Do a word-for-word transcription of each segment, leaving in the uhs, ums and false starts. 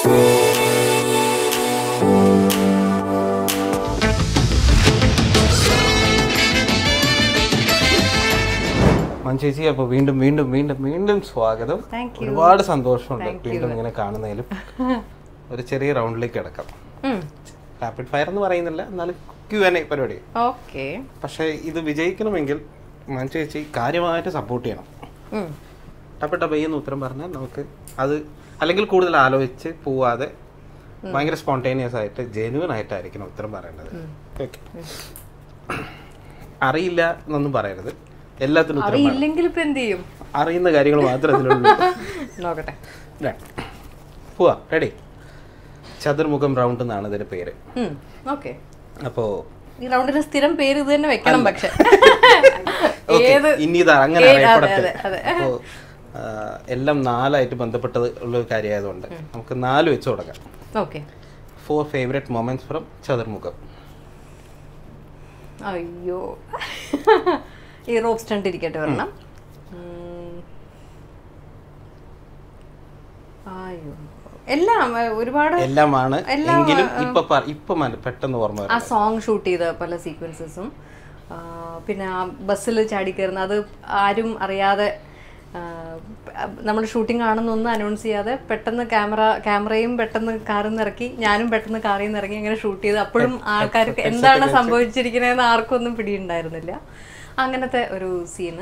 ചേച്ചി അപ്പോൾ വീണ്ടും വീണ്ടും വീണ്ടും വീണ്ടും സ്വാഗതം. ഒരുപാട് സന്തോഷമുണ്ട് വീണ്ടും ഇങ്ങനെ കാണുന്നതിലും. ഒരു ചെറിയ റൗണ്ടിലേക്ക് കിടക്കാം. റാപ്പിഡ് ഫയർ എന്ന് പറയുന്നില്ല, എന്നാലും ക്യു ആൻഡ് എ പരിപാടി. പക്ഷേ ഇത് വിജയിക്കണമെങ്കിൽ മഞ്ജു ചേച്ചി കാര്യമായിട്ട് സപ്പോർട്ട് ചെയ്യണം. ടപ്പ ടപ്പയെന്ന് ഉത്തരം പറഞ്ഞാൽ നമുക്ക് അത് അല്ലെങ്കിൽ കൂടുതൽ ആലോചിച്ച് പോവാതെ ഭയങ്കര സ്പോണ്ടേനിയസ് ആയിട്ട് ജെന്യുവൻ ആയിട്ടായിരിക്കണം ഉത്തരം പറയേണ്ടത്. ഓക്കെ, അറിയില്ല എന്നൊന്നും പറയരുത്. എല്ലാത്തിനും അറിയുന്ന കാര്യങ്ങൾ മാത്രമേ നോക്കട്ടെ. പോവാ, റെഡി? ചതുർ മുഖം റൗണ്ട് എന്നാണ് ഇതിന്റെ പേര്. അപ്പോ ഈ റൗണ്ടിന് സ്ഥിരം പേര് ഇത് തന്നെ വെക്കണം. പക്ഷെ ഇനി ഇത് അങ്ങനെ അറിയപ്പെടട്ടെ. അപ്പോ എല്ലാം നാലായിട്ട് ബന്ധപ്പെട്ടത് ഉള്ള ഒരു കാര്യമായതുകൊണ്ട് നമുക്ക് നാല് വെച്ച് തുടങ്ങാം. Okay. Four favourite moments from Chathur Mukham. അയ്യോ, ഈ റോപ്പ് സ്റ്റണ്ട് ഇരിക്കട്ടെ വരണം. അയ്യോ, എല്ലാം ഒരുപാട് എല്ലാമാണ്. എങ്കിലും ഇപ്പൊ ഇപ്പൊ പെട്ടെന്ന് ഓർമ്മ ആ സോങ് ഷൂട്ട് ചെയ്ത പല സീക്വൻസസും, പിന്നെ ആ ബസ്സിൽ ചാടി കയറുന്ന, അത് ആരും അറിയാതെ നമ്മൾ ഷൂട്ടിംഗ് ആണെന്നൊന്നും അനൗൺസ് ചെയ്യാതെ പെട്ടെന്ന് ക്യാമറ ക്യാമറയും പെട്ടെന്ന് കാറിൽ നിന്ന് ഇറക്കി, ഞാനും പെട്ടെന്ന് കാറിൽ നിന്ന് ഇറങ്ങി അങ്ങനെ ഷൂട്ട് ചെയ്ത് അപ്പോഴും ആൾക്കാർക്ക് എന്താണ് സംഭവിച്ചിരിക്കുന്നതെന്ന് ആർക്കും ഒന്നും പിടിയുണ്ടായിരുന്നില്ല. അങ്ങനത്തെ ഒരു സീന്.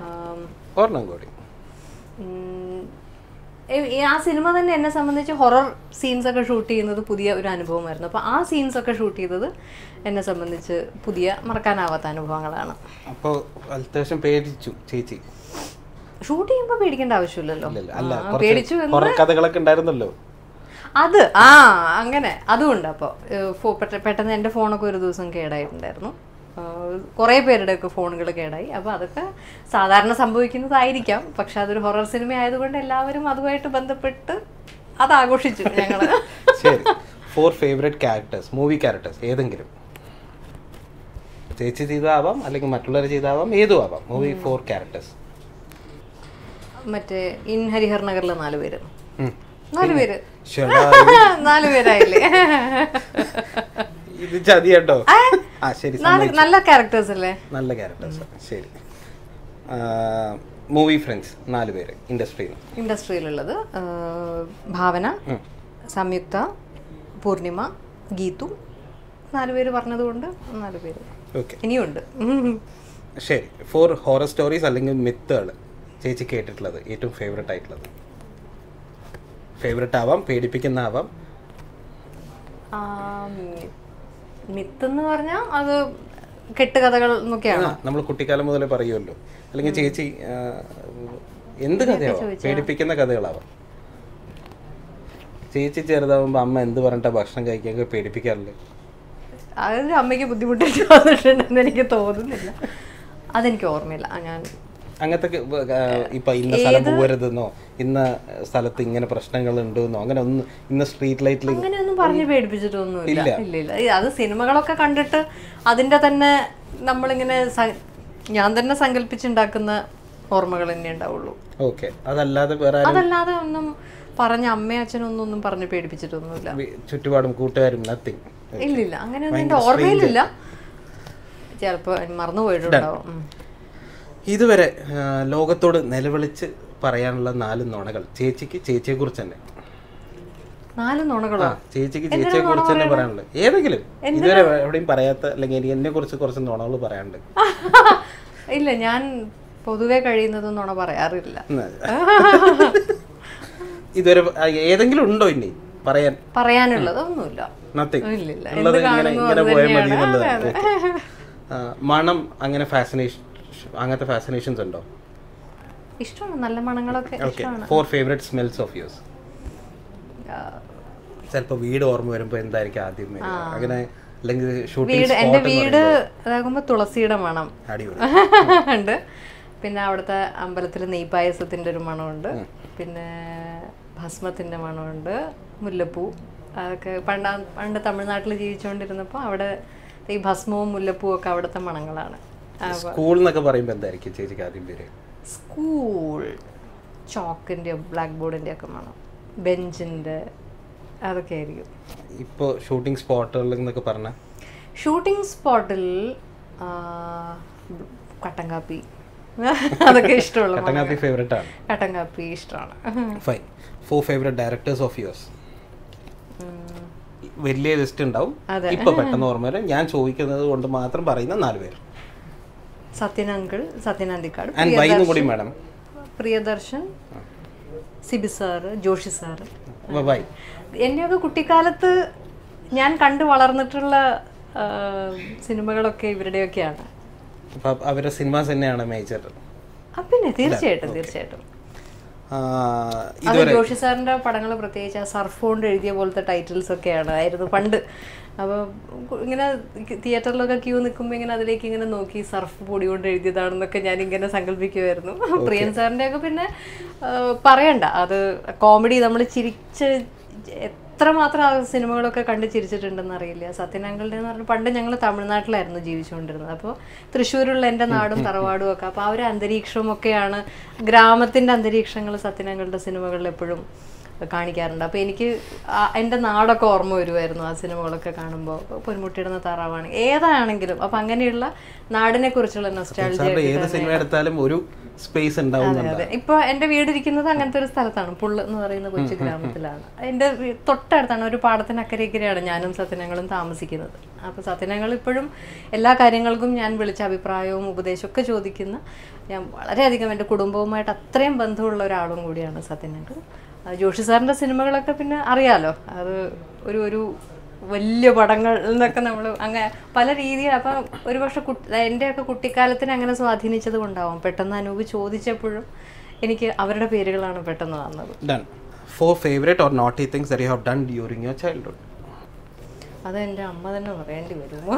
ആ സിനിമ തന്നെ എന്നെ സംബന്ധിച്ച് ഹൊറർ സീൻസ് ഒക്കെ ഷൂട്ട് ചെയ്യുന്നത് പുതിയ ഒരു അനുഭവമായിരുന്നു. അപ്പോൾ ആ സീൻസ് ഒക്കെ ഷൂട്ട് ചെയ്തത് എന്നെ സംബന്ധിച്ച് പുതിയ മറക്കാനാവാത്ത അനുഭവങ്ങളാണ്. അപ്പോൾ അത്യാവശ്യം പേടിച്ചു ചേച്ചി? ഷൂട്ട് ചെയ്യുമ്പോൾ പേടിക്കേണ്ട ആവശ്യമില്ലല്ലോ. പേടിച്ചു കഥകളൊക്കെ ഉണ്ടായിരുന്നല്ലോ അത്. ആ അങ്ങനെ അതുകൊണ്ട് അപ്പോൾ പെട്ടെന്ന് എൻ്റെ ഫോണൊക്കെ ഒരു ദിവസം കേടായിട്ടുണ്ടായിരുന്നു. കുറേ പേരുടെയൊക്കെ ഫോണുകൾ കേടായി. അപ്പോൾ അതൊക്കെ സാധാരണ സംഭവിക്കുന്നതായിരിക്കാം. പക്ഷെ അതൊരു ഹൊറർ സിനിമ ആയതുകൊണ്ട് എല്ലാവരും അതുമായിട്ട് ബന്ധപ്പെട്ട് അത് ആഘോഷിച്ചു ഞങ്ങൾ. ശരി, four favourite characters, movie characters ഏതെങ്കിലും. ചേച്ചി ചെയ്താവാം അല്ലെങ്കിൽ മറ്റുള്ളവർ ചെയ്താവാം, ഏതും ആവാം. Movie four characters. മറ്റേ ഇൻ ഹരിഹർ നഗറിലെ നാല് പേര് നാല് പേര് നാല് പേരായില്ലേ? ഇത് ചതിയാട്ടോ. നല്ല ക്യാരക്ടേഴ്സ് അല്ലേ? നല്ല ക്യാരക്ടേഴ്സ്. ശരി, മൂവി ഫ്രണ്ട്സ് നാല് പേര് ഇൻഡസ്ട്രിയിൽ ഇൻഡസ്ട്രിയിലുള്ളത് ഭാവന, സംയുക്ത, പൂർണിമ, ഗീതു. നാല് പേര് പറഞ്ഞതുകൊണ്ട് നാല് പേര്. ഓക്കെ, ഇനിയുണ്ട്. ശരി, ഫോർ ഹൊറർ സ്റ്റോറീസ് അല്ലെങ്കിൽ മിത്തുകൾ ചേച്ചി കേട്ടിട്ടുള്ളത്, ഏറ്റവും ഫേവറേറ്റ് ആയിട്ടുള്ളത്. ഫേവറേറ്റ് ആവാം, പേടിപ്പിക്കുന്ന ആവാം. മിത്ത് എന്ന് പറഞ്ഞാൽ അത് കെട്ടുകഥകൾ എന്നൊക്കെയാണ് നമ്മൾ കുട്ടിക്കാലം മുതലേ പറയുമല്ലോ. അല്ലെങ്കിൽ ചേച്ചി എന്ത് കഥയാവാം, പേടിപ്പിക്കുന്ന കഥകളാവാം. ചേച്ചി ചെറുതാവുമ്പോ അമ്മ എന്ത് പറഞ്ഞിട്ടാ ഭക്ഷണം കഴിക്കാൻ പേടിപ്പിക്കാറില്ലേ? അതൊരു അമ്മയ്ക്ക് ബുദ്ധിമുട്ടായിട്ട് വന്നിട്ടുണ്ടെന്ന് എനിക്ക് തോന്നുന്നില്ല. അതെനിക്ക് ഓർമ്മയില്ല. ഞാൻ അങ്ങനത്തെ ഇപ്പൊ ഇന്ന സ്ഥലം പോകരുതെന്നോ ഇന്ന സ്ഥലത്ത് ഇങ്ങനെ പ്രശ്നങ്ങൾ ഉണ്ടെന്നോ അങ്ങനെ ഒന്നും ഇന്ന സ്ട്രീറ്റ് ലൈറ്റിൽ അങ്ങനെയൊന്നും പറഞ്ഞ് പേടിപ്പിച്ചിട്ടൊന്നും ഇല്ല. ഇല്ല ഇല്ല അത് സിനിമകളൊക്കെ കണ്ടിട്ട് അതിന്റെ തന്നെ നമ്മളിങ്ങനെ ഞാൻ തന്നെ സങ്കല്പിച്ചുണ്ടാക്കുന്ന ഓർമ്മകൾ തന്നെ ഉണ്ടാവുള്ളൂ. ഓക്കെ, അതല്ലാതെ അതല്ലാതെ ഒന്നും പറഞ്ഞ അമ്മയും അച്ഛനും ഒന്നും ഒന്നും പറഞ്ഞ് പേടിപ്പിച്ചിട്ടൊന്നുമില്ല. ചുറ്റുപാടും കൂട്ടുകാരും നത്തിങ് ഇല്ലില്ല, അങ്ങനെയൊന്നും എന്റെ ഓർമ്മയിലില്ല. ചിലപ്പോ മറന്നുപോയിട്ടുണ്ടാവും. ഇതുവരെ ലോകത്തോട് നിലവിളിച്ച് പറയാനുള്ള നാല് നുണകൾ ചേച്ചിക്ക് ചേച്ചിയെ കുറിച്ച് തന്നെ. നാല് നുണകളോ? ചേച്ചിക്ക് ചേച്ചിയെ കുറിച്ച് തന്നെ പറയാനുള്ളത് ഏതെങ്കിലും ഇതുവരെ എവിടെയും പറയാത്ത, അല്ലെങ്കിൽ എനിക്ക് എന്നെ കുറിച്ച് കുറച്ച് നുണകൾ പറയാനുണ്ട്. ഇല്ല, ഞാൻ പൊതുവെ കഴിയുന്നത് നുണ പറയാറില്ല. ഇതുവരെ ഏതെങ്കിലും ഉണ്ടോ ഇനി പറയാൻ? പറയാനുള്ളതൊന്നുമില്ല. മണം അങ്ങനെ ഫാസിനേഷൻ, അങ്ങനത്തെ ഫാസിനേഷൻസ് ഉണ്ടോ? ഇഷ്ടമാണ്, നല്ല മണങ്ങളൊക്കെ ഇഷ്ടമാണ്. Four favourite smells of yours. ചിലപ്പോൾ വീട് ഓർമ്മ വരുമ്പോൾ എന്തായിരിക്കും ആദ്യം അങ്ങനെ? അല്ലെങ്കിൽ ഷൂട്ടിംഗ് എന്റെ വീട് അതാകുമ്പോ തുളസിയുടെ മണം ഉണ്ട്. പിന്നെ അവിടുത്തെ അമ്പലത്തിലെ നെയ്പായസത്തിന്റെ ഒരു മണമുണ്ട്. പിന്നെ ഭസ്മത്തിന്റെ മണമുണ്ട്, മുല്ലപ്പൂ. അതൊക്കെ പണ്ട് പണ്ട് തമിഴ്നാട്ടിൽ ജീവിച്ചുകൊണ്ടിരുന്നപ്പോൾ അവിടെ ഈ ഭസ്മവും മുല്ലപ്പൂവും ഒക്കെ അവിടുത്തെ മണങ്ങളാണ്. സ്കൂൾ എന്നൊക്കെ പറയുമ്പോൾ എന്തായിരിക്കും ചേച്ചിക്ക് ആദ്യം പേര്? സ്കൂൾ ചോക്കിന്റെ ബ്ലാക്ക് ബോർഡിന്റെ ഒക്കെ മണം, ബെഞ്ചിന്റെ അതൊക്കെ ആയിരിക്കും. ഇപ്പോൾ ഷൂട്ടിംഗ് സ്പോട്ടുകളിൽ എന്നൊക്കെ പറഞ്ഞാൽ ഷൂട്ടിംഗ് സ്പോട്ടിൽ കട്ടൻ കാപ്പി അതൊക്കെ ഇഷ്ടമുള്ള കട്ടൻ കാപ്പി ഫേവറേറ്റ് ആണ്. കട്ടൻ കാപ്പി ഇഷ്ടമാണ്. Fine. Four favourite directors of yours. വലിയ ലിസ്റ്റ് ഉണ്ടാവും, ഇപ്പൊ പെട്ടെന്ന് ഓർമ്മ വരും. ഞാൻ ചോദിക്കുന്നത് കൊണ്ട് മാത്രം പറയുന്ന നാല് പേര്. Sathyan uncle, Sathyan Anthikad, Priyadarshan, Sibi sir, Joshi sir. എന്നെയൊക്കെ കുട്ടിക്കാലത്ത് ഞാൻ കണ്ടു വളർന്നിട്ടുള്ള സിനിമകളൊക്കെ ഇവരുടെയൊക്കെയാണ്. അവരുടെ സിനിമാസ് തന്നെയാണ് മേജർ. പിന്നെ തീർച്ചയായിട്ടും തീർച്ചയായിട്ടും അത് ജോഷി സാറിന്റെ പടങ്ങൾ പ്രത്യേകിച്ച് ആ സർഫ് കൊണ്ട് എഴുതിയ പോലത്തെ ടൈറ്റിൽസ് ഒക്കെയാണ് ആയിരുന്നു പണ്ട്. അപ്പോൾ ഇങ്ങനെ തിയേറ്ററിലൊക്കെ ക്യൂ നിൽക്കുമ്പോൾ ഇങ്ങനെ അതിലേക്ക് ഇങ്ങനെ നോക്കി സർഫ് പൊടി കൊണ്ട് എഴുതിയതാണെന്നൊക്കെ ഞാനിങ്ങനെ സങ്കല്പിക്കുമായിരുന്നു. പ്രിയൻ സാറിൻ്റെ ഒക്കെ പിന്നെ പറയണ്ട, അത് കോമഡി നമ്മൾ ചിരിച്ച് എത്രമാത്രം ആ സിനിമകളൊക്കെ കണ്ട് ചിരിച്ചിട്ടുണ്ടെന്ന് അറിയില്ല. സത്യൻ അങ്കിളുടെ എന്ന് പറഞ്ഞാൽ പണ്ട് ഞങ്ങൾ തമിഴ്നാട്ടിലായിരുന്നു ജീവിച്ചുകൊണ്ടിരുന്നത്. അപ്പോൾ തൃശ്ശൂരുള്ള എൻ്റെ നാടും തറവാടും ഒക്കെ, അപ്പോൾ ആ ഒരു അന്തരീക്ഷവും ഒക്കെയാണ്, ഗ്രാമത്തിൻ്റെ അന്തരീക്ഷങ്ങൾ സത്യൻ അങ്കിളുടെ സിനിമകളിൽ എപ്പോഴും കാണിക്കാറുണ്ട്. അപ്പോൾ എനിക്ക് എൻ്റെ നാടൊക്കെ ഓർമ്മ വരുമായിരുന്നു ആ സിനിമകളൊക്കെ കാണുമ്പോൾ. പൊന്മുട്ടിയിടുന്ന താറാവാണ് ഏതാണെങ്കിലും. അപ്പം അങ്ങനെയുള്ള നാടിനെ കുറിച്ചുള്ള നൊസ്റ്റാൾജിയ. അതെ, ഇപ്പൊ എന്റെ വീടിരിക്കുന്നത് അങ്ങനത്തെ ഒരു സ്ഥലത്താണ്, പുള്ള് എന്ന് പറയുന്ന കൊച്ചു ഗ്രാമത്തിലാണ്. എന്റെ തൊട്ടടുത്താണ്, ഒരു പാടത്തിനക്കരയ്ക്കരയാണ് ഞാനും സത്യനങ്ങളും താമസിക്കുന്നത്. അപ്പൊ സത്യനങ്ങൾ ഇപ്പോഴും എല്ലാ കാര്യങ്ങൾക്കും ഞാൻ വിളിച്ച അഭിപ്രായവും ഉപദേശവും ഒക്കെ ചോദിക്കുന്ന, ഞാൻ വളരെയധികം എൻ്റെ കുടുംബവുമായിട്ട് അത്രയും ബന്ധമുള്ള ഒരാളും കൂടിയാണ് സത്യനങ്ങൾ. ജോഷി സാറിന്റെ സിനിമകളൊക്കെ പിന്നെ അറിയാലോ, അത് ഒരു ഒരു വലിയ പടങ്ങൾ എന്നൊക്കെ നമ്മൾ അങ്ങനെ പല രീതിയിൽ. അപ്പം ഒരു പക്ഷെ എൻ്റെയൊക്കെ കുട്ടിക്കാലത്തിന് അങ്ങനെ സ്വാധീനിച്ചത് കൊണ്ടാവും പെട്ടെന്ന് അനൂപ് ചോദിച്ചപ്പോഴും എനിക്ക് അവരുടെ പേരുകളാണ് പെട്ടെന്ന് വന്നത്. അത് എൻ്റെ അമ്മ തന്നെ പറയേണ്ടി വരുമോ?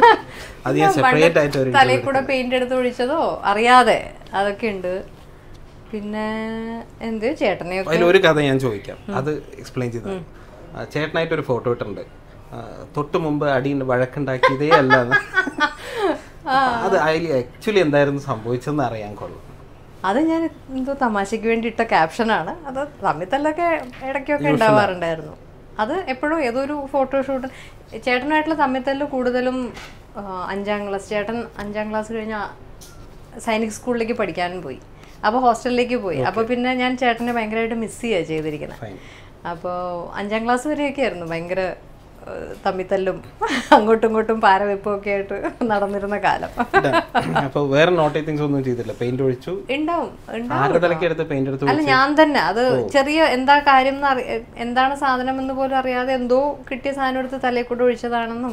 തലയിൽ കൂടെ പെയിന്റ് എടുത്ത് ഒഴിച്ചതോ അറിയാതെ അതൊക്കെ ഉണ്ട്. പിന്നെ എന്ത് ചേട്ടനെ ഒരു കഥ ഞാൻ ചോദിക്കാം, അത് എക്സ്പ്ലെയിൻ ചെയ്തു. ചേട്ടനായിട്ട് ഒരു ഫോട്ടോ ഇട്ടുണ്ട്, തൊട്ട് മുമ്പ് അടി വഴക്കുണ്ടാക്കിയതേ അല്ല. അത് ആക്ച്വലി എന്തായിരുന്നു സംഭവിച്ചെന്ന് അറിയാൻ കൊള്ളാം. അത് ഞാൻ എന്തോ തമാശയ്ക്ക് വേണ്ടി ഇട്ട ക്യാപ്ഷനാണ്. അത് തമ്മിത്തല്ലൊക്കെ ഇടയ്ക്കൊക്കെ ഉണ്ടാവാറുണ്ടായിരുന്നു. അത് എപ്പോഴും ഏതൊരു ഫോട്ടോഷൂട്ട് ചേട്ടനായിട്ടുള്ള തമ്മിത്തല്ല് കൂടുതലും അഞ്ചാം ക്ലാസ്, ചേട്ടൻ അഞ്ചാം ക്ലാസ് കഴിഞ്ഞ സൈനിക് സ്കൂളിലേക്ക് പഠിക്കാനും പോയി. അപ്പോൾ ഹോസ്റ്റലിലേക്ക് പോയി. അപ്പോൾ പിന്നെ ഞാൻ ചേട്ടനെ ഭയങ്കരമായിട്ട് മിസ് ചെയ്യുക ചെയ്തിരിക്കുന്നത്. അപ്പോൾ അഞ്ചാം ക്ലാസ് വരെയൊക്കെ ആയിരുന്നു ഭയങ്കര തമ്മിത്തല്ലും അങ്ങോട്ടും ഇങ്ങോട്ടും പാരവെപ്പും ഒക്കെ ആയിട്ട് നടന്നിരുന്ന കാലം. അപ്പോൾ വേറെ നോട്ടിങ്സ് ഒന്നും ചെയ്തില്ല, പെയിന്റ് ഒഴിച്ചു. ഉണ്ടാവും ഉണ്ടാവും അല്ല ഞാൻ തന്നെ അത് ചെറിയ എന്താ കാര്യം എന്താണ് സാധനം എന്ന് പോലും അറിയാതെ എന്തോ കിട്ടിയ സാധനം എടുത്ത് തലയിൽ കൂടെ ഒഴിച്ചതാണെന്നും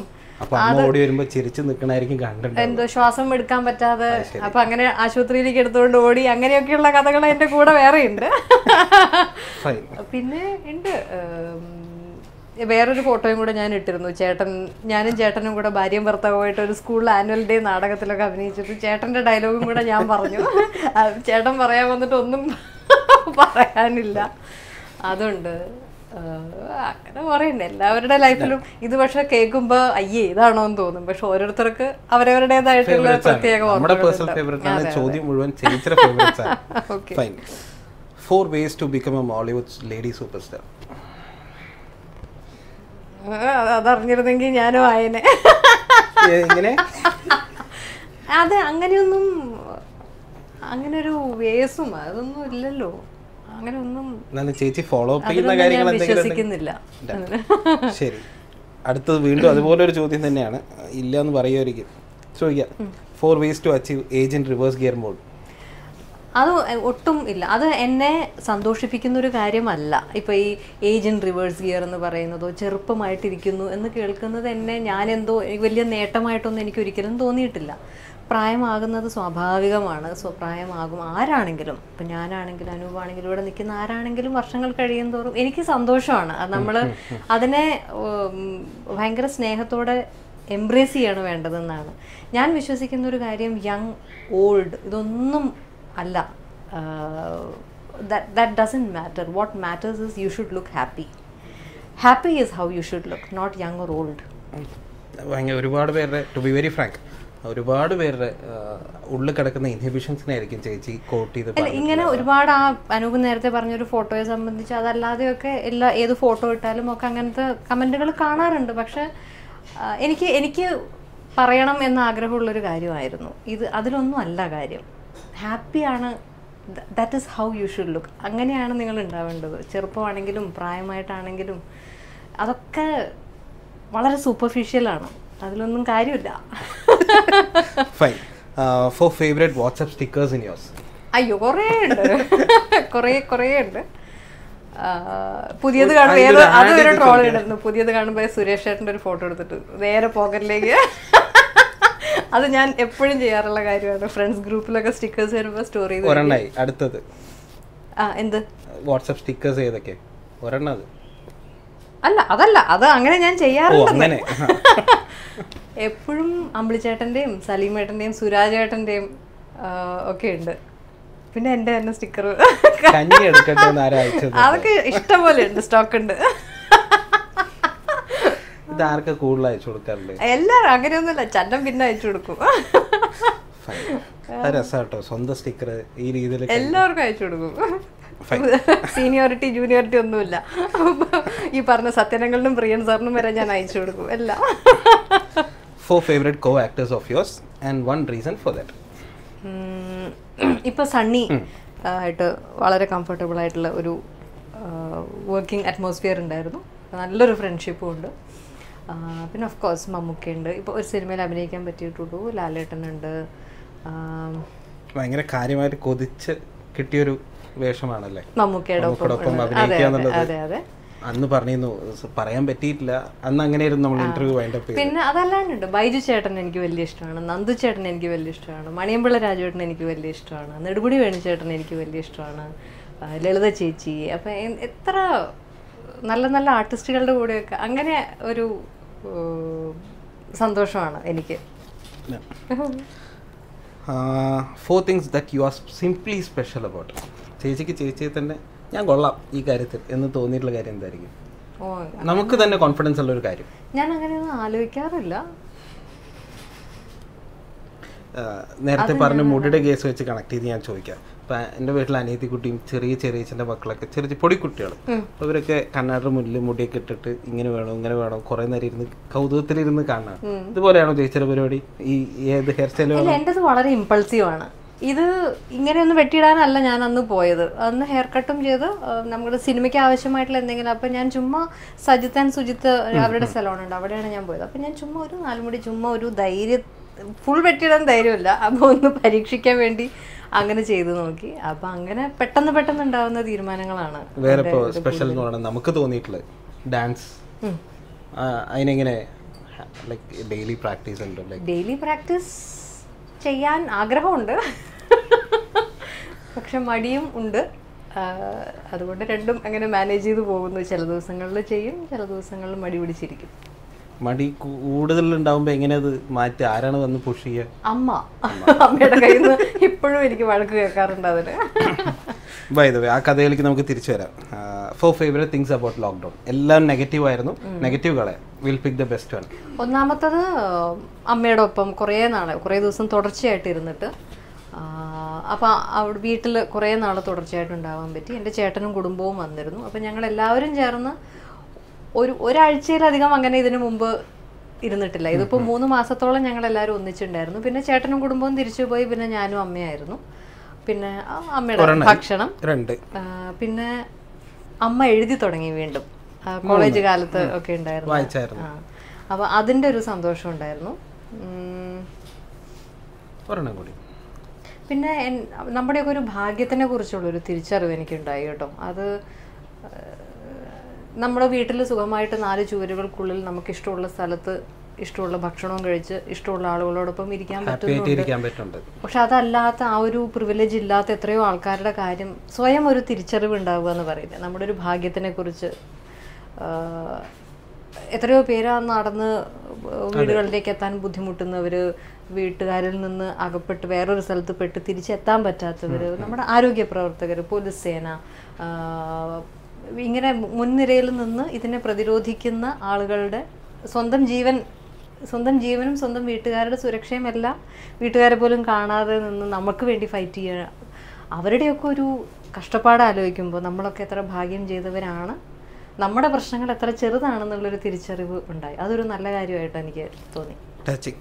എന്തോ ശ്വാസം എടുക്കാൻ പറ്റാതെ അപ്പൊ അങ്ങനെ ആശുപത്രിയിലേക്ക് എടുത്തുകൊണ്ട് ഓടി, അങ്ങനെയൊക്കെയുള്ള കഥകൾ എന്റെ കൂടെ വേറെ ഉണ്ട്. പിന്നെ ഉണ്ട് വേറൊരു ഫോട്ടോയും കൂടെ ഞാൻ ഇട്ടിരുന്നു. ചേട്ടൻ ഞാനും ചേട്ടനും കൂടെ ഭാര്യയും ഭർത്താവുമായിട്ട് ഒരു സ്കൂളിൽ ആനുവൽ ഡേ നാടകത്തിലൊക്കെ അഭിനയിച്ചിട്ട് ചേട്ടൻ്റെ ഡയലോഗും കൂടെ ഞാൻ പറഞ്ഞു. ചേട്ടൻ പറയാൻ വന്നിട്ട് ഒന്നും പറയാനില്ല. അതുണ്ട്. അങ്ങനെ പറയുന്നുണ്ട് എല്ലാവരുടെ ലൈഫിലും. ഇത് പക്ഷെ കേൾക്കുമ്പോ അയ്യേ ഇതാണോ എന്ന് തോന്നും, പക്ഷെ ഓരോരുത്തർക്ക് അവരവരുടേതായിട്ടുള്ള പ്രത്യേക അതറിഞ്ഞിരുന്നെങ്കിൽ ഞാനും ആയനെ. അത് അങ്ങനെയൊന്നും അങ്ങനെ ഒരു വേസും അതൊന്നും ഇല്ലല്ലോ. ചേച്ചി ഫോളോ അപ്പ് ചെയ്യുന്ന കാര്യങ്ങൾ വിശ്വസിക്കുന്നില്ല. ശരി, അടുത്തത് വീണ്ടും അതുപോലെ ഒരു ചോദ്യം തന്നെയാണ്, ഇല്ല എന്ന് പറയുമായിരിക്കും, ചോദിക്കാം. Four ways to achieve age in reverse gear mode. അത് ഒട്ടും ഇല്ല. അത് എന്നെ സന്തോഷിപ്പിക്കുന്ന ഒരു കാര്യമല്ല. ഇപ്പൊ ഈ ഏജ് ഇൻ റിവേഴ്സ് ഗിയർ എന്ന് പറയുന്നതോ ചെറുപ്പമായിട്ടിരിക്കുന്നു എന്ന് കേൾക്കുന്നത് എന്നെ ഞാനെന്തോ വലിയ നേട്ടമായിട്ടൊന്നും എനിക്ക് ഒരിക്കലും തോന്നിയിട്ടില്ല. പ്രായമാകുന്നത് സ്വാഭാവികമാണ്. സ്വപ്രായമാകും ആരാണെങ്കിലും. ഇപ്പം ഞാനാണെങ്കിലും അനൂപാണെങ്കിലും ഇവിടെ നിൽക്കുന്ന ആരാണെങ്കിലും വർഷങ്ങൾ കഴിയും തോറും എനിക്ക് സന്തോഷമാണ്. നമ്മൾ അതിനെ ഭയങ്കര സ്നേഹത്തോടെ എംബ്രേസ് ചെയ്യാണ് വേണ്ടതെന്നാണ് ഞാൻ വിശ്വസിക്കുന്ന ഒരു കാര്യം. യങ് ഓൾഡ് ഇതൊന്നും അല്ല. That doesn't matter. What matters is you should look happy. Happy is how you should look, not young or old. ഒരുപാട് പേരുടെ ടു ബി വെരി ഫ്രാങ്ക് ഒരുപാട് പേരുടെ ഉള്ളിൽ കിടക്കുന്ന ഇൻഹിബിഷൻസിനെ ആയിരിക്കും ചേച്ചി കോട്ട് ചെയ്ത് ഇങ്ങനെ ഒരുപാട് ആ അനൂപ് നേരത്തെ പറഞ്ഞൊരു ഫോട്ടോയെ സംബന്ധിച്ച് അതല്ലാതെയൊക്കെ എല്ലാ ഏത് ഫോട്ടോ ഇട്ടാലും ഒക്കെ അങ്ങനത്തെ കമൻറ്റുകൾ കാണാറുണ്ട്. പക്ഷെ എനിക്ക് എനിക്ക് പറയണം എന്ന ആഗ്രഹമുള്ളൊരു കാര്യമായിരുന്നു ഇത്. അതിലൊന്നും അല്ല കാര്യം. ഹാപ്പിയാണ്, that is how you should look. അങ്ങനെയാണ് നിങ്ങൾ ഉണ്ടാവേണ്ടത്. ചെറുപ്പമാണെങ്കിലും പ്രായമായിട്ടാണെങ്കിലും അതൊക്കെ വളരെ സൂപ്പർഫിഷ്യലാണ്. അതിലൊന്നും കാര്യമില്ല. Fine. Four favourite WhatsApp stickers in yours? അയ്യോ കുറേ ഉണ്ട്, കുറേ കുറേ ഉണ്ട്. പുതിയത് കാണുമ്പോൾ അതൊരു ട്രോൾ ഇടുന്നു. പുതിയത് കാണുമ്പോൾ സുരേഷ് ചേട്ടൻ്റെ ഒരു ഫോട്ടോ എടുത്തിട്ട് നേരെ പോക്കറ്റിലേക്ക്. അത് ഞാൻ എപ്പോഴും ചെയ്യാറുള്ള കാര്യമാണ്. ഫ്രണ്ട്സ് ഗ്രൂപ്പിലൊക്കെ സ്റ്റിക്കേഴ്സ് വരുമ്പോൾ സ്റ്റോർ ചെയ്ത്. ഒരെണ്ണായി അടുത്തത്. ആ എന്ത് വാട്സ്ആപ്പ് സ്റ്റിക്കേഴ്സ് ഏതൊക്കെ? ഒരെണ്ണം അത് അല്ല, അതല്ല, അത് അങ്ങനെ ഞാൻ ചെയ്യാറുണ്ട്. എപ്പോഴും അമ്പിളിച്ചേട്ടൻ്റെയും സലീമേട്ടൻ്റെയും സുരാജേട്ടൻ്റെയും ഒക്കെ ഉണ്ട്. പിന്നെ എൻ്റെ തന്നെ സ്റ്റിക്കർ അതൊക്കെ ഇഷ്ടം പോലെ ഉണ്ട്, സ്റ്റോക്ക് ഉണ്ട്. എല്ലാരും അങ്ങനെയൊന്നുമില്ല, ചന്നം പിന്നെ അയച്ചു കൊടുക്കും. സ്വന്തം സ്റ്റിക്കർ ഈ രീതിയിൽ എല്ലാവർക്കും അയച്ചു കൊടുക്കും. സീനിയോറിറ്റി ജൂനിയോറിറ്റി ഒന്നുമില്ല. ഈ പറഞ്ഞ സത്യനങ്ങളിലും പ്രിയൻ സാറിനും വരെ ഞാൻ അയച്ചു കൊടുക്കും എല്ലാം. Four favorite co-actors of yours and one reason for that? ഇപ്പോൾ സണ്ണി ആയിട്ട് വളരെ കംഫർട്ടബിൾ ആയിട്ടുള്ള ഒരു വർക്കിംഗ് അറ്റ്മോസ്ഫിയർ ഉണ്ടായിരുന്നു. നല്ലൊരു ഫ്രണ്ട്ഷിപ്പും ഉണ്ട്. പിന്നെ ഓഫ് കോഴ്സ് മമ്മൂക്കയുണ്ട്. ഇപ്പോൾ ഒരു സിനിമയിൽ അഭിനയിക്കാൻ പറ്റിയിട്ടുള്ളൂ. ലാലേട്ടനുണ്ട്. ഭയങ്കര കാര്യമായിട്ട് കൊതിച്ച് കിട്ടിയൊരു വേഷമാണല്ലേ മമ്മൂക്കയുടെ ഒപ്പം അഭിനയിക്കാന്നുള്ളത്. അതെ അതെ അന്ന് പറഞ്ഞിരുന്നു, പറയാൻ പറ്റിയിട്ടില്ല അന്ന്. അങ്ങനെയായിരുന്നു നമ്മൾ ഇന്റർവ്യൂ വൈൻഡ് അപ്പ്. പിന്നെ അതല്ലാണ്ട് ബൈജു ചേട്ടൻ എനിക്ക് വലിയ ഇഷ്ടമാണ്. നന്ദു ചേട്ടൻ എനിക്ക് വലിയ ഇഷ്ടമാണ്. മണിയമ്പിള്ള രാജുവേട്ടൻ എനിക്ക് വലിയ ഇഷ്ടമാണ്. നെടുമുടി വേണുചേട്ടൻ എനിക്ക് വലിയ ഇഷ്ടമാണ്. ലളിത ചേച്ചി. അപ്പം എത്ര നല്ല നല്ല ആർട്ടിസ്റ്റുകളുടെ കൂടെയൊക്കെ അങ്ങനെ ഒരു സന്തോഷമാണ് എനിക്ക്. Four things that you are simply special about. ചേച്ചിക്ക് ചേച്ചിയെ തന്നെ ഞാൻ കൊള്ളാം ഈ കാര്യത്തിൽ എന്ന് തോന്നിയിട്ടുള്ള കാര്യം എന്തായിരിക്കും? നമുക്ക് തന്നെ കോൺഫിഡൻസ് ഉള്ള ഒരു കാര്യം. ഞാൻ അങ്ങനെയൊന്നും ആലോചിക്കാറില്ല. നേരത്തെ പറഞ്ഞ മുടിയുടെ കേസ് വെച്ച് കണക്ട് ചെയ്ത് ഞാൻ ചോദിക്കാം. ഇപ്പം എൻ്റെ വീട്ടിൽ അനിയത്തിക്കുട്ടിയും ചെറിയ ചെറിയച്ഛൻ്റെ മക്കളൊക്കെ ചെറിയ പൊടിക്കുട്ടികൾ, അപ്പോൾ ഇവരൊക്കെ കണ്ണാടിൻ്റെ മുന്നിൽ മുടിയൊക്കെ ഇട്ടിട്ട് ഇങ്ങനെ വേണം ഇങ്ങനെ വേണം കുറേ നേരം ഇരുന്ന് കൗതുകത്തിലിരുന്ന് കാണാം. ഇതുപോലെയാണോ ചേച്ചിയുടെ പരിപാടി? ഈ ഏത് ഹെയർ സ്റ്റൈൽ? എൻ്റെത് വളരെ ഇമ്പൾസീവാണ്. ഇത് ഇങ്ങനെയൊന്നും വെട്ടിയിടാനല്ല ഞാൻ അന്ന് പോയത്. അന്ന് ഹെയർ കട്ടും ചെയ്ത് നമ്മുടെ സിനിമയ്ക്ക് ആവശ്യമായിട്ടുള്ള എന്തെങ്കിലും. അപ്പം ഞാൻ ചുമ്മാ സജിത്ത് ആൻഡ് സുജിത്ത് അവരുടെ സലോൺ ഉണ്ട്, അവിടെയാണ് ഞാൻ പോയത്. അപ്പം ഞാൻ ചുമ്മാ ഒരു നാലുമുടി ചുമ്മാ ഒരു ധൈര്യം, ഫുൾ വെട്ടിയിടാൻ ധൈര്യമില്ല. അപ്പോൾ ഒന്ന് പരീക്ഷിക്കാൻ വേണ്ടി അങ്ങനെ ചെയ്തു നോക്കി. അപ്പം അങ്ങനെ പെട്ടെന്ന് പെട്ടെന്ന് ഉണ്ടാവുന്ന തീരുമാനങ്ങളാണ്. വേറെ സ്പെഷ്യൽ നമുക്ക് തോന്നിയിട്ടുള്ളത് ഡാൻസ്. അതിനെങ്ങനെ ഡെയിലി പ്രാക്ടീസ് ഉണ്ട്? ഡെയിലി പ്രാക്ടീസ് ചെയ്യാൻ ആഗ്രഹമുണ്ട്, പക്ഷെ മടിയും ഉണ്ട്. അതുകൊണ്ട് രണ്ടും അങ്ങനെ മാനേജ് ചെയ്ത് പോകുന്നു. ചില ദിവസങ്ങളിൽ ചെയ്യും, ചില ദിവസങ്ങളിൽ മടി പിടിച്ചിരിക്കും. മടി കൂടുതൽ ഉണ്ടാവുമ്പോൾ എങ്ങനെ അത് മാറ്റി? ആരാണ് വന്ന് പുഷ് ചെയ്യുക? അമ്മ. അമ്മയുടെ കയ്യിൽ നിന്ന് ഇപ്പോഴും എനിക്ക് വഴക്ക് കേൾക്കാറുണ്ട് അതിന്. ബൈ ദ വേ, ആ കഥയിലേക്ക് നമുക്ക് തിരിച്ചു വരാം. Four favourite things about lockdown. എല്ലാം നെഗറ്റീവ് ആയിരുന്നു. നെഗറ്റീവുകളെ will pick the best one. ഒന്നാമത്തത് അമ്മയുടെ ഒപ്പം കുറേ നാളെ കുറേ ദിവസം തുടർച്ചയായിട്ട് ഇരുന്നിട്ട്, അപ്പം അവിടെ വീട്ടിൽ കുറേ നാൾ തുടർച്ചയായിട്ട് ഉണ്ടാവാൻ പറ്റി. എൻ്റെ ചേട്ടനും കുടുംബവും വന്നിരുന്നു. അപ്പം ഞങ്ങൾ എല്ലാവരും ചേർന്ന് ഒരു ഒരാഴ്ചയിലധികം അങ്ങനെ ഇതിനു മുമ്പ് ഇരുന്നിട്ടില്ല. ഇതിപ്പോൾ മൂന്ന് മാസത്തോളം ഞങ്ങൾ എല്ലാവരും ഒന്നിച്ചുണ്ടായിരുന്നു. പിന്നെ ചേട്ടനും കുടുംബവും തിരിച്ചു പോയി. പിന്നെ ഞാനും അമ്മയായിരുന്നു. പിന്നെ അമ്മയുടെ ഭക്ഷണം. പിന്നെ അമ്മ എഴുതി തുടങ്ങി വീണ്ടും, കോളേജ് കാലത്ത് ഒക്കെ ഉണ്ടായിരുന്നു. അപ്പൊ അതിന്റെ ഒരു സന്തോഷം ഉണ്ടായിരുന്നു. പിന്നെ നമ്മുടെയൊക്കെ ഒരു ഭാഗ്യത്തിനെ കുറിച്ചുള്ള ഒരു തിരിച്ചറിവ് എനിക്കുണ്ടായി കേട്ടോ. അത് നമ്മുടെ വീട്ടിൽ സുഖമായിട്ട് നാല് ചുവരുകൾക്കുള്ളിൽ നമുക്ക് ഇഷ്ടമുള്ള സ്ഥലത്ത് ഇഷ്ടമുള്ള ഭക്ഷണവും കഴിച്ച് ഇഷ്ടമുള്ള ആളുകളോടൊപ്പം ഇരിക്കാൻ പറ്റുന്നുണ്ട്. പക്ഷെ അതല്ലാത്ത ആ ഒരു പ്രിവിലേജ് ഇല്ലാത്ത എത്രയോ ആൾക്കാരുടെ കാര്യം സ്വയം ഒരു തിരിച്ചറിവ് ഉണ്ടാവുക എന്ന് പറയുന്നത് നമ്മുടെ ഒരു ഭാഗ്യത്തിനെ കുറിച്ച്. എത്രയോ പേര് നടന്ന് വീടുകളിലേക്ക് എത്താൻ ബുദ്ധിമുട്ടുന്നവർ, വീട്ടുകാരിൽ നിന്ന് അകപ്പെട്ട് വേറൊരു സ്ഥലത്ത് പെട്ട് തിരിച്ചെത്താൻ പറ്റാത്തവർ, നമ്മുടെ ആരോഗ്യ പ്രവർത്തകർ, പോലീസ് സേന, ഇങ്ങനെ മുൻനിരയിൽ നിന്ന് ഇതിനെ പ്രതിരോധിക്കുന്ന ആളുകളുടെ സ്വന്തം ജീവൻ സ്വന്തം ജീവനും സ്വന്തം വീട്ടുകാരുടെ സുരക്ഷയും എല്ലാം വീട്ടുകാരെ പോലും കാണാതെ നിന്ന് നമുക്ക് വേണ്ടി ഫൈറ്റ് ചെയ്യുക. അവരുടെയൊക്കെ ഒരു കഷ്ടപ്പാട് ആലോചിക്കുമ്പോൾ നമ്മളൊക്കെ എത്ര ഭാഗ്യം ചെയ്തവരാണ്, നമ്മുടെ പ്രശ്നങ്ങൾ എത്ര ചെറുതാണെന്നുള്ളൊരു തിരിച്ചറിവ് ഉണ്ടായി. അതൊരു നല്ല കാര്യമായിട്ട് എനിക്ക് തോന്നി. ടച്ചിങ്.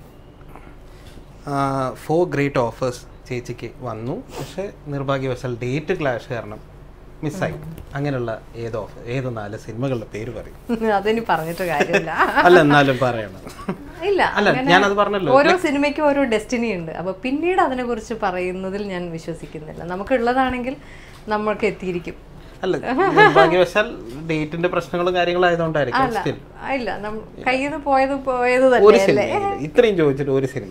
ഫോർ ഗ്രേറ്റ് ഓഫേഴ്സ് ചേച്ചിക്ക് വന്നു, പക്ഷേ നിർഭാഗ്യവശാൽ ഡേറ്റ് ക്ലാഷ് കാരണം മിസ്സായി. അങ്ങനെയുള്ള ഏത് ഓഫർ, ഏത് നാല് സിനിമകളുടെ പേര് പറയും? അതെനി പറഞ്ഞിട്ട് കാര്യമില്ല. അല്ല എന്നാലും പറയണം. ഇല്ല, അല്ല ഞാനത് പറഞ്ഞല്ലോ, ഓരോ സിനിമയ്ക്കും ഓരോ ഡെസ്റ്റിനി ഉണ്ട്. അപ്പൊ പിന്നീട് അതിനെ കുറിച്ച് പറയുന്നതിൽ ഞാൻ വിശ്വസിക്കുന്നില്ല. നമുക്കുള്ളതാണെങ്കിൽ നമ്മൾക്ക് എത്തിയിരിക്കും. അല്ല നിർഭാഗ്യവശാൽ ഡേറ്റിന്റെ പ്രശ്നങ്ങളും കാര്യങ്ങളും ആയതുകൊണ്ടായിരിക്കും. ഇല്ല, കയ്യിൽ നിന്ന് പോയത് പോയത് ഒരു സിനിമ ഇത്രയും ചോദിച്ചിട്ട് ഒരു സിനിമ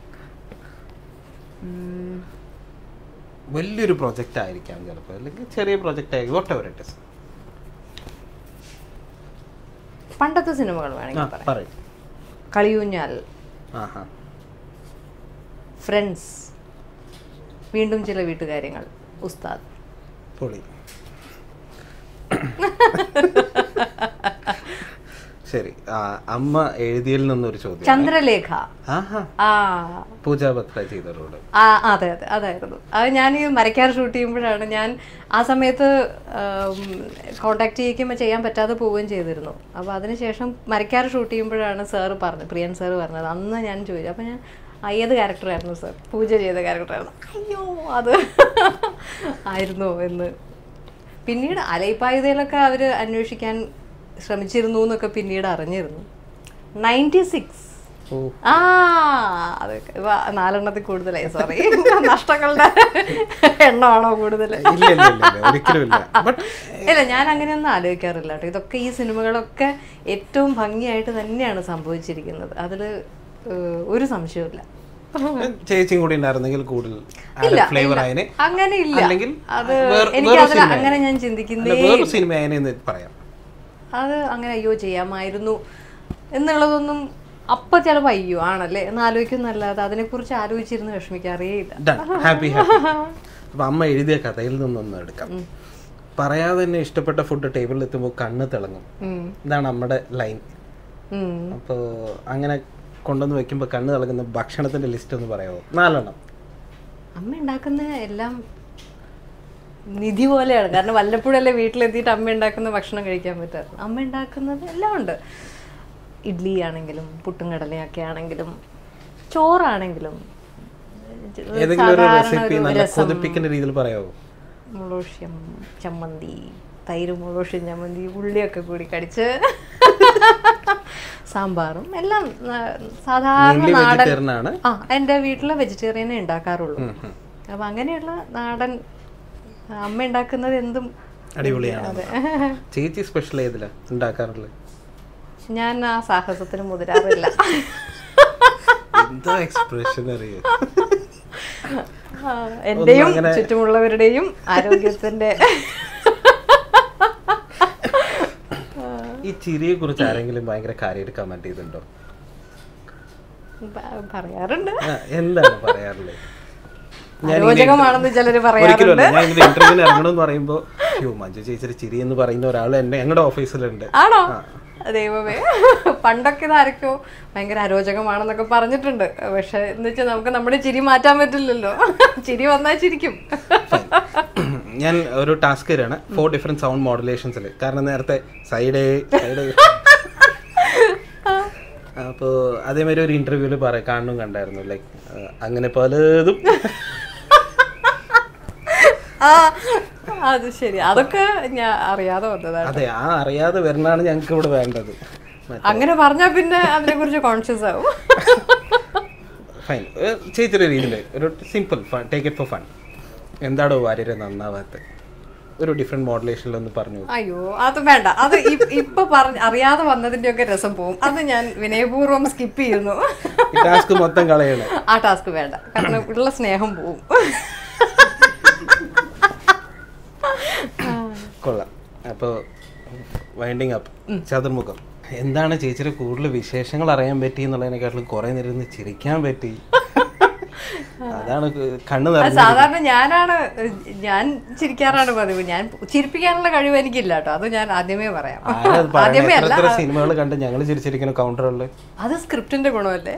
വലിയൊരു പ്രൊജക്റ്റ് ആയിരിക്കാം ചിലപ്പോൾ, അല്ലെങ്കിൽ ചെറിയ പ്രൊജക്റ്റ് ആയിരിക്കും. Whatever it is. പണ്ടത്തെ സിനിമകൾ വേണമെങ്കിൽ പറയാം. കളിയൂഞ്ഞാൽ, ഫ്രണ്ട്സ്, വീണ്ടും ചില വീട്ടുകാര്യങ്ങൾ, ഉസ്താദ്. പൊളി. ശരി, അമ്മ എഴുതിയിൽ നിന്നൊരു ചോദ്യം. ചന്ദ്രലേഖ. പൂജാ ബത്ര ചെയ്തവരോട്. ആ അതെ അതെ അതായിരുന്നു. അത് ഞാൻ ഈ മരക്കാർ ഷൂട്ട് ചെയ്യുമ്പോഴാണ്, ഞാൻ ആ സമയത്ത് കോണ്ടാക്ട് ചെയ്യിക്കുമ്പോൾ ചെയ്യാൻ പറ്റാതെ പോവുകയും ചെയ്തിരുന്നു. അപ്പോൾ അതിനുശേഷം മരക്കാർ ഷൂട്ട് ചെയ്യുമ്പോഴാണ് സാറ് പറഞ്ഞത്, പ്രിയൻ സാറ് പറഞ്ഞത്. അന്ന് ഞാൻ ചോദിച്ചു, അപ്പോൾ ഞാൻ ഏത് ക്യാരക്ടറായിരുന്നു സാർ? പൂജ ചെയ്ത ക്യാരക്ടറായിരുന്നു. അയ്യോ അത് ആയിരുന്നോ എന്ന്. പിന്നീട് അലൈപ്പായുതയിലൊക്കെ അവർ അന്വേഷിക്കാൻ ശ്രമിച്ചിരുന്നു എന്നൊക്കെ പിന്നീട് അറിഞ്ഞിരുന്നു. നയൻറ്റി സിക്സ് ആ അതൊക്കെ നാലെണ്ണത്തിൽ കൂടുതലായി. സോറി, നഷ്ടങ്ങളുടെ എണ്ണമാണോ കൂടുതൽ? ഇല്ല, ഞാൻ അങ്ങനെയൊന്നും ആലോചിക്കാറില്ല കേട്ടോ. ഇതൊക്കെ ഈ സിനിമകളൊക്കെ ഏറ്റവും ഭംഗിയായിട്ട് തന്നെയാണ് സംഭവിച്ചിരിക്കുന്നത്. അതിൽ ഒരു സംശയമില്ല. ചേച്ചിയും കൂടി ഉണ്ടായിരുന്നെങ്കിൽ കൂടുതൽ ഫ്ലേവർ ആയനെ. അങ്ങനെ ഇല്ല, അത് എനിക്ക് അതിൽ അങ്ങനെ ഞാൻ ചിന്തിക്കുന്നേ പറയാം. അത് അങ്ങനെ അയ്യോ ചെയ്യാമായിരുന്നു എന്നുള്ളതൊന്നും അപ്പൊ ചിലപ്പോ അയ്യോ ആണല്ലേ എന്ന് ആലോചിക്കുന്നല്ലാതെ അതിനെക്കുറിച്ച് ആലോചിച്ചിരുന്ന് വിഷമിക്കാറേ ഇല്ല. Happy happy. അപ്പൊ അമ്മ എഴുതിയ കഥയിൽ നിന്നൊന്നും എടുക്കാം. പറയാതെ തന്നെ ഇഷ്ടപ്പെട്ട ഫുഡ് ടേബിളിൽ എത്തുമ്പോൾ കണ്ണ് തിളങ്ങും, ഇതാണ് നമ്മുടെ ലൈൻ. അപ്പോ അങ്ങനെ കൊണ്ടുവന്ന് വെക്കുമ്പോ കണ്ണ് തിളങ്ങുന്ന ഭക്ഷണത്തിന്റെ ലിസ്റ്റ് ഒന്ന് പറയാമോ? നാലെണ്ണം. അമ്മ ഉണ്ടാക്കുന്ന എല്ലാം നിധി പോലെയാണ്. കാരണം വല്ലപ്പോഴല്ലേ വീട്ടിലെത്തിയിട്ട് അമ്മ ഉണ്ടാക്കുന്ന ഭക്ഷണം കഴിക്കാൻ പറ്റാറ്. അമ്മ ഉണ്ടാക്കുന്നത് എല്ലാം ഉണ്ട്. ഇഡ്ഡലി ആണെങ്കിലും പുട്ടും കടലയൊക്കെ ആണെങ്കിലും ചോറാണെങ്കിലും മുളോഷ്യം ചമ്മന്തി, തൈര് മുളോഷ്യം ചമ്മന്തി, ഉള്ളിയൊക്കെ കൂടി കടിച്ച് സാമ്പാറും എല്ലാം സാധാരണ നാടൻ. ആ എൻ്റെ വീട്ടിലെ വെജിറ്റേറിയനെ ഉണ്ടാക്കാറുള്ളൂ. അപ്പം അങ്ങനെയുള്ള നാടൻ അമ്മ ഉണ്ടാക്കുന്നത് എന്തും അടിപൊളിയാണ്. ചേച്ചി സ്പെഷ്യൽ ഏതിലാ ഉണ്ടാക്കാറുള്ളത്? ഞാൻ ആ സാഹസത്തിന് മുതിരാറില്ല. എന്റെയും ചുറ്റുമുള്ളവരുടെയും ആരോഗ്യത്തിന്റെ. ഈ ചിരിയെ കുറിച്ച് ആരെങ്കിലും ഭയങ്കര കാര്യമായിട്ട് കമന്റ് ചെയ്തിട്ടുണ്ടോ? പറയാറുണ്ട്. എന്താണ് പറയാറുള്ളത്? രോചകമാണെന്ന് ചിലര് പറയാറുണ്ട്. ഞാൻ ഇന്റർവ്യൂവിന് ഇറങ്ങണമെന്ന് പറയുമ്പോ മഞ്ജു ചേച്ചിയുടെ ചിരി എന്ന് പറയുന്ന ഒരാൾ എന്നെ ഞങ്ങളുടെ ഓഫീസിലുണ്ട്. ആണോ? ദൈവമേ, പണ്ടൊക്കെ ഇതാരൊക്കെയോ ഭയങ്കര അരോചകമാണെന്നൊക്കെ പറഞ്ഞിട്ടുണ്ട്. പക്ഷെ എന്ന് വെച്ചാൽ നമുക്ക് നമ്മുടെ ചിരി മാറ്റാൻ പറ്റില്ലല്ലോ. ചിരി വന്നാൽ ചിരിക്കും. ഞാൻ ഒരു ടാസ്ക് തരാണ്, ഫോർ ഡിഫറെന്റ് സൗണ്ട് മോഡുലേഷൻസിൽ. കാരണം നേരത്തെ സൈഡേ സൈഡേ അപ്പോൾ അതേമാതിരി ഒരു ഇന്റർവ്യൂവിൽ പറ കാണും കണ്ടായിരുന്നു, ലൈക്ക് അങ്ങനെ പലതും. അത് ശരി, അതൊക്കെ ഞാൻ അറിയാതെ വന്നതാണ്. അതെ, ആ അറിയാതെ വരുന്നതാണ് ഞങ്ങൾക്ക് ഇവിടെ വേണ്ടത്. അങ്ങനെ പറഞ്ഞാൽ പിന്നെ അതിനെ കുറിച്ച് കോൺഷ്യസ് ആവും. ഫൈൻ. ചേച്ചിയുടെ രീതിയിൽ ഒരു simple take it for fun. എന്താണോ വാര്യരെ നന്നാവാത്ത ഒരു ഡിഫറെന്റ് മോഡുലേഷനിലൊന്ന് പറഞ്ഞു? അയ്യോ അത് വേണ്ട, അത് ഇപ്പൊ പറഞ്ഞ അറിയാതെ വന്നതിന്റെ ഒക്കെ രസം പോവും. അത് ഞാൻ വിനയപൂർവ്വം സ്കിപ്പ് ചെയ്യുന്നു. ടാസ്ക് മൊത്തം കളയണം. ആ ടാസ്ക് വേണ്ട, കാരണം ഉള്ള സ്നേഹം പോവും. കൊള്ളാം. അപ്പോൾ വൈൻഡിങ് അപ്പ്, ചതുർമുഖം. എന്താണ് ചേച്ചിയുടെ കൂടുതൽ വിശേഷങ്ങൾ അറിയാൻ പറ്റി എന്നുള്ളതിനെക്കാട്ടിലും കുറെ നേരം ചിരിക്കാൻ പറ്റി. അതാണ് കണ്ണ് നിറഞ്ഞു. സാധാരണ ഞാനാണ് ഞാൻ ചിരിക്കാറാണ് പതിവ്. ഞാൻ ചിരിപ്പിക്കാനുള്ള കഴിവ് എനിക്കില്ല കേട്ടോ, അത് ഞാൻ ആദ്യമേ പറയാം. ആദ്യമേ അല്ല, സിനിമകൾ കണ്ട് ഞങ്ങൾ ചിരിച്ചിരിക്കുന്ന കൗണ്ടറുകളിൽ അത് സ്ക്രിപ്റ്റിന്റെ ഗുണമല്ലേ.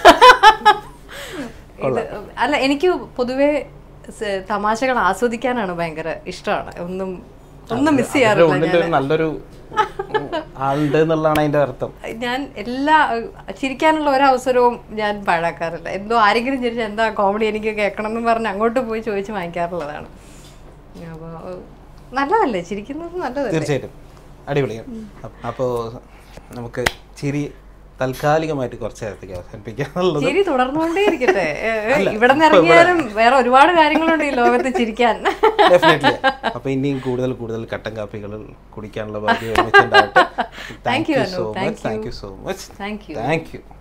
അല്ല, എനിക്ക് പൊതുവെ തമാശകൾ ആസ്വദിക്കാനാണ് ഭയങ്കര ഇഷ്ടമാണ്. ഒന്നും ഒന്നും മിസ് ചെയ്യാറില്ല. നല്ലൊരു ആളുണ്ട് എന്നുള്ളതാണ് അതിന്റെ അർത്ഥം. ഞാൻ എല്ലാ ചിരിക്കാനുള്ള ഒരവസരവും ഞാൻ പാഴാക്കാറില്ല. എന്തോ ആരെങ്കിലും ചിരിച്ചാൽ എന്താ കോമഡി എനിക്ക് കേൾക്കണം എന്ന് പറഞ്ഞ് അങ്ങോട്ട് പോയി ചോദിച്ച് വാങ്ങിക്കാറുള്ളതാണ്. അപ്പോൾ നല്ലതല്ലേ, ചിരിക്കുന്നത് നല്ലതല്ലേ? തീർച്ചയായിട്ടും അടിപൊളിയാണ്. അപ്പോൾ നമുക്ക് ചിരി താൽക്കാലികമായിട്ട് കുറച്ച് നേരത്തേക്ക് അവസാനിപ്പിക്കാനുള്ളത്. ചിരി തുടർന്നുകൊണ്ടേ ഇരിക്കട്ടെ. ഇവിടെ നിന്ന് ഇറങ്ങിയാലും വേറെ ഒരുപാട് കാര്യങ്ങളുണ്ട് ഈ ലോകത്ത് ചിരിക്കാൻ. അപ്പൊ ഇനിയും കൂടുതൽ കൂടുതൽ കട്ടൻ കാപ്പികൾ കുടിക്കാനുള്ള ഭാഗ്യം ഒരുമിച്ചുണ്ടാവട്ടെ. Thank you so much. Thank you so much. Thank you. Thank U.